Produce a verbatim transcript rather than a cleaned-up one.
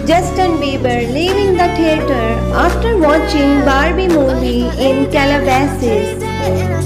Justin Bieber leaving the theater after watching Barbie movie in Calabasas.